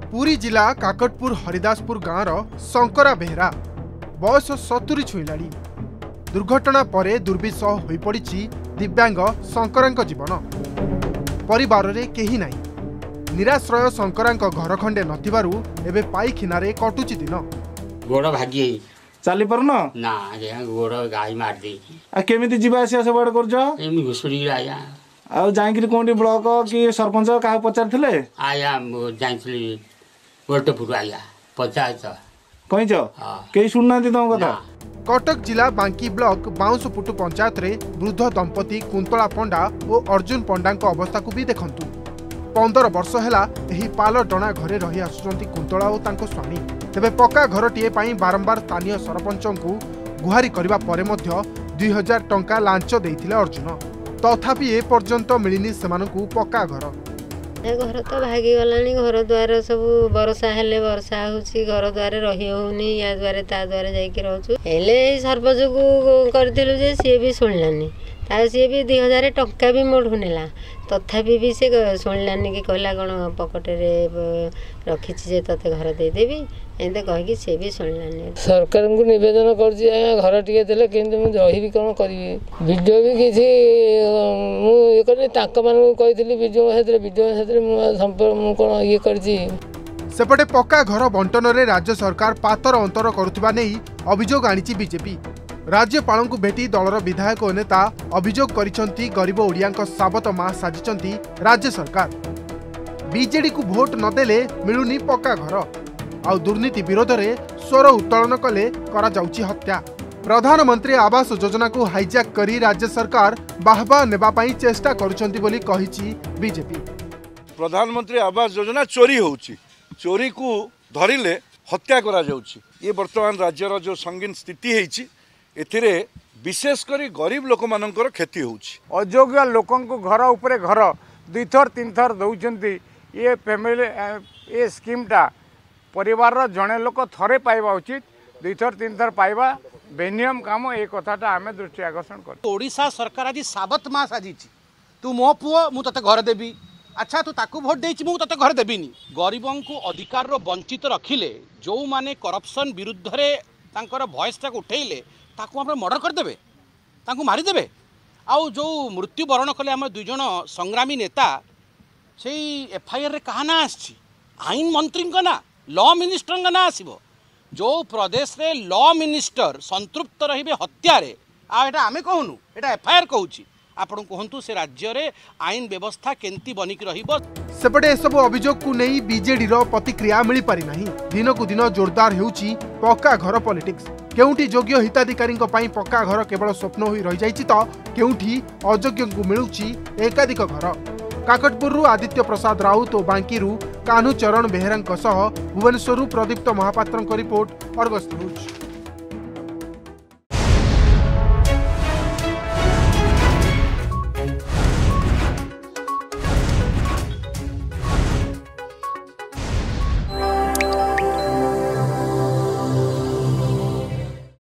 पुरी जिला काकटपुर हरिदासपुर गाँवर शंकरा बेहरा बयस 70 छुईलाणी। दुर्घटना परे दुर्विसह होई पड़िछि दिव्यांग शंकरांक जीवन। परिवार रे केही नाही। निराश्रय शंकरांक घर खंडे नथिबारु एबे पाइखिनारे कटुछि दिन। गोड़ भागी चली पारन ना गोड़ गाई मार दे केमिति जीवा आसिया सब आड़ करछ एमि घुसुड़ी आया आ जाईकरी कोंडी ब्लॉक कि सरपंच का पचारथिले आया जाइछली गोटपुर आया पंचायत कहिछ केही सुननांती तम कथा। कटक जिला बांकी ब्लॉक बाउंसपुटु पंचायत रे वृद्ध दंपति कुंतला पंडा और अर्जुन पंडा अवस्था को भी देखंतु। 15 वर्ष हैला एही पाल टणा घरे रही आसुचंती कुंतला और तांको स्वामी। तेबे पक्का घरटीए पाई बारंबार स्थानीय सरपंचंकु गुहारी करिबा परे मध्य 2000 टंका लांच देइथिले अर्जुन। तथापि ए पर्यंत मिलिनी सेमानकु पक्का घर। घर तो भागी गलानी। घर द्वार सब वर्षा हेले वर्षा होची घर द्वार रही होनी या द्वारे ता द्वारे जाइके रहछु। हेले सरपंच को करथिलु जे सी भी सुनलानी ता सी भी 2000 टंका भी मोड़ नेला तथापि भी से सुनलानी कि कहला कोन पकेट रे रखिछि जे तते घर दे देबी एंते कह कि से भी सुनलानी। सरकार को निवेदन करछि घर टिके देले केंते मु रही कोन करबी। वीडियो भी किछि मु ए करनी ताक मान कहितली वीडियो हेतरे मु संपर्क मु कोन ये करछि। सेपटे पक्का घर बंटन रे राज्य सरकार पातर अंतर करुथिबा नै अभियोग आनिछि बीजेपी। राज्यपाल को भेटी दलर विधायक और नेता अभियोग करिसंती गरीब ओडियांक साबत मां साजिचंती राज्य सरकार। बीजेडी को भोट नदेले मिलुनी पक्का घर आउ दुर्नीति विरोध रे स्वर उत्तोलन कले करा जाउची हत्या। प्रधानमंत्री आवास योजना को हाईजैक करी राज्य सरकार बाहबा नेबा पई चेष्टा करुचंती बोली कहिछि बीजेपी। प्रधानमंत्री आवास योजना चोरी होउची, चोरी को धरिले हत्या करा जाउची। ये वर्तमान राज्यर जो संगीन स्थिति हेछि एथिरे विशेष करी गरीब लोक मानकर क्षति होउची। अयोग्य लोकों को घर उपरे घर 2 थर 3 थर दउचंती। ये फैमिली ये स्कीमटा परिवार जड़े लोक थरे पाइबा उचित 2 थर 3 थर पाइबा बेनियम काम ए कथाटा आमे दृष्टि आकर्षण कर। ओडिशा सरकार आज साबत मां साजिछि तू मो पुओ मु तते घर देबी। अच्छा तू ताकू भोट देछि मु तते घर देबिनी। गरीबों को अधिकार रो वंचित रखिले जो माने करप्शन विरुद्ध रे तांकर वॉइस टाक उठेइले ताकू हम मर्डर कर देबे ताकू मारी देबे। आउ जो मृत्यु वरण कले हम 2 जण संग्रामी नेता सेई एफआईआर रे कहा ना आछि आईन मंत्री का ना लॉ मिनिस्टर का ना आसीबो। जो प्रदेश रे लॉ मिनिस्टर संतृप्त रहिबे हत्या रे आ एटा आमे कहूनु एटा एफआईआर कहूची आपण कहंतु से राज्य रे आईन व्यवस्था केंती बनिक रहिबो। सेपटे सब अभियोग को नहीं बीजेडी रो प्रतिक्रिया मिली पारि नाही। दिन को दिन जोरदार हेउची पक्का घर पॉलिटिक्स। केउठी योग्य हिताधिकारी पक्का घर केवल स्वप्न होई रही जाइछि तो केउठी अयोग्य को मिलुची एकाधिक घर। काकटपुर आदित्य प्रसाद राउत और बांकी कान्हू चरण बेहेरा भुवनेश्वर प्रदीप्त महापात्र रिपोर्ट अर्गस न्यूज।